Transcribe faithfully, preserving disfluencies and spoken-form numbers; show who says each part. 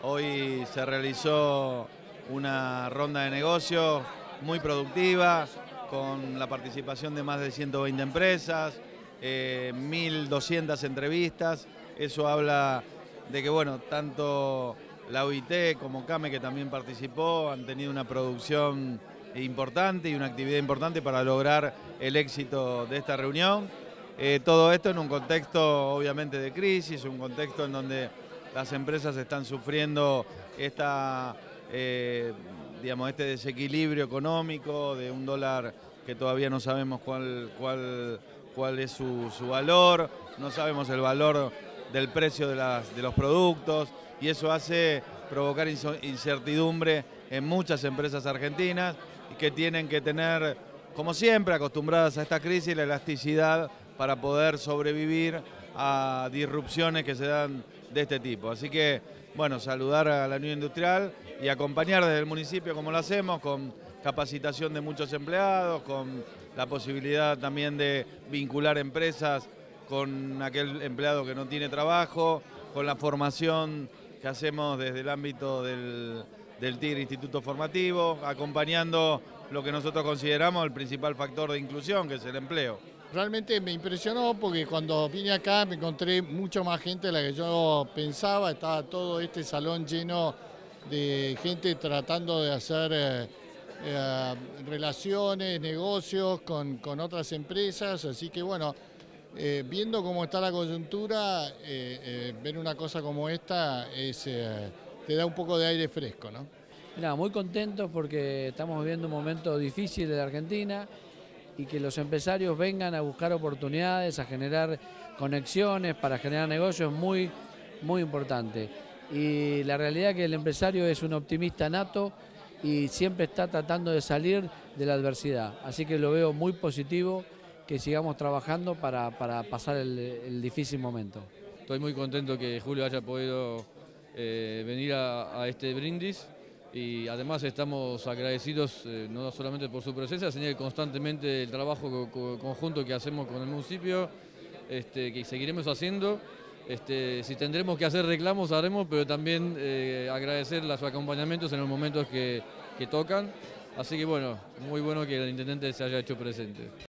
Speaker 1: Hoy se realizó una ronda de negocios muy productiva, con la participación de más de ciento veinte empresas, eh, mil doscientas entrevistas. Eso habla de que, bueno, tanto la O I T como CAME, que también participó, han tenido una producción importante y una actividad importante para lograr el éxito de esta reunión. Eh, todo esto en un contexto obviamente de crisis, un contexto en donde las empresas están sufriendo esta, eh, digamos, este desequilibrio económico de un dólar que todavía no sabemos cuál, cuál, cuál es su, su valor, no sabemos el valor del precio de, las, de los productos, y eso hace provocar incertidumbre en muchas empresas argentinas que tienen que tener, como siempre, acostumbradas a esta crisis, la elasticidad para poder sobrevivir a disrupciones que se dan de este tipo. Así que, bueno, saludar a la Unión Industrial y acompañar desde el municipio como lo hacemos, con capacitación de muchos empleados, con la posibilidad también de vincular empresas con aquel empleado que no tiene trabajo, con la formación que hacemos desde el ámbito del, del TIGRE Instituto Formativo, acompañando lo que nosotros consideramos el principal factor de inclusión, que es el empleo.
Speaker 2: Realmente me impresionó porque cuando vine acá me encontré mucha más gente de la que yo pensaba. Estaba todo este salón lleno de gente tratando de hacer eh, eh, relaciones, negocios con, con otras empresas. Así que bueno, eh, viendo cómo está la coyuntura, eh, eh, ver una cosa como esta es, eh, te da un poco de aire fresco, ¿no?
Speaker 3: Mirá, muy contentos porque estamos viviendo un momento difícil de la Argentina y que los empresarios vengan a buscar oportunidades, a generar conexiones para generar negocios es muy, muy importante. Y la realidad es que el empresario es un optimista nato y siempre está tratando de salir de la adversidad. Así que lo veo muy positivo, que sigamos trabajando para, para pasar el, el difícil momento.
Speaker 4: Estoy muy contento que Julio haya podido eh, venir a, a este brindis. Y además estamos agradecidos eh, no solamente por su presencia, sino constantemente el trabajo co co conjunto que hacemos con el municipio, este, que seguiremos haciendo. Este, si tendremos que hacer reclamos, haremos, pero también eh, agradecer los acompañamientos en los momentos que, que tocan. Así que bueno, muy bueno que el intendente se haya hecho presente.